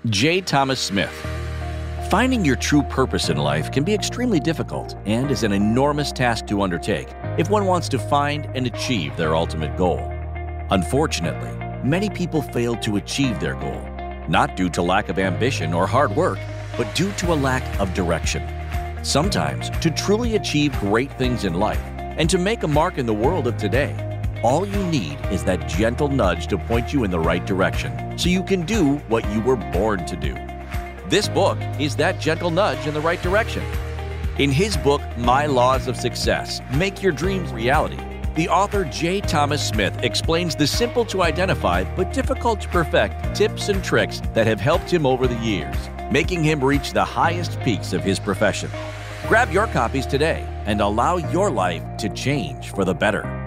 J. Thomas Smith. Finding your true purpose in life can be extremely difficult and is an enormous task to undertake if one wants to find and achieve their ultimate goal. Unfortunately, many people fail to achieve their goal, not due to lack of ambition or hard work, but due to a lack of direction. Sometimes, to truly achieve great things in life and to make a mark in the world of today, all you need is that gentle nudge to point you in the right direction so you can do what you were born to do. This book is that gentle nudge in the right direction. In his book, My Laws of Success, Make Your Dreams Reality, the author J. Thomas Smith explains the simple to identify but difficult to perfect tips and tricks that have helped him over the years, making him reach the highest peaks of his profession. Grab your copies today and allow your life to change for the better.